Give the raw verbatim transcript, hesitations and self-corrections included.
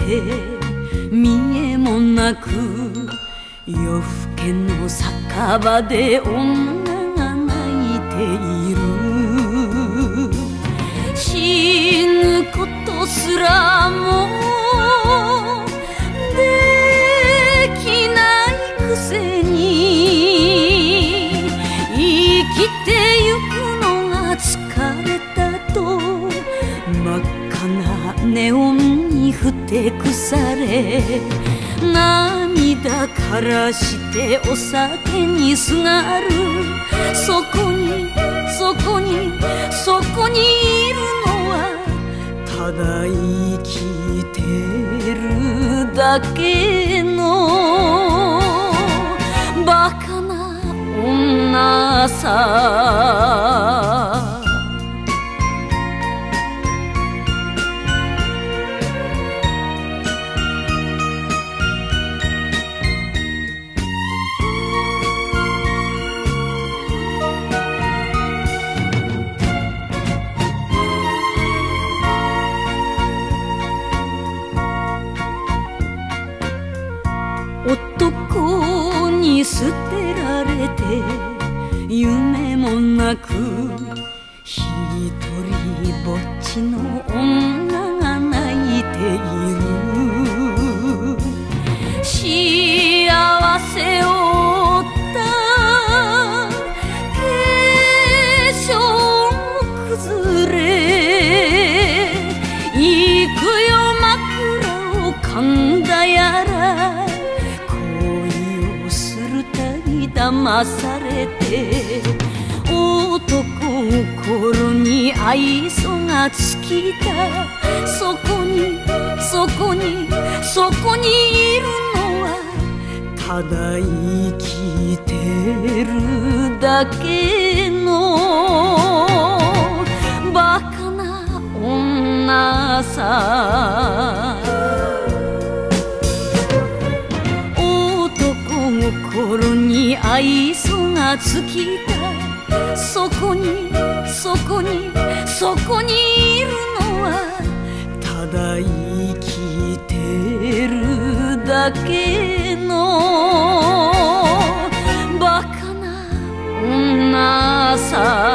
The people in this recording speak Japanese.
て見えもなく夜更けの酒場で女が泣いている。死ぬことすらもできないくせに生きてゆくのが疲れたと真っ赤なネオンにふてくされ涙からしてお酒にすがる。そこにそこにそこにいるのはただ生きてるだけのバカな女さ。男に捨てられて夢もなく一人ぼっちの女が泣いている。幸せを負った化粧も崩れいくよ枕を噛んだやら騙されて男心に愛想が尽きた。そこにそこにそこにいるのはただ生きてるだけのバカな女さ。心に愛想が尽きた。そこにそこにそこにいるのはただ生きてるだけのバカな女さ。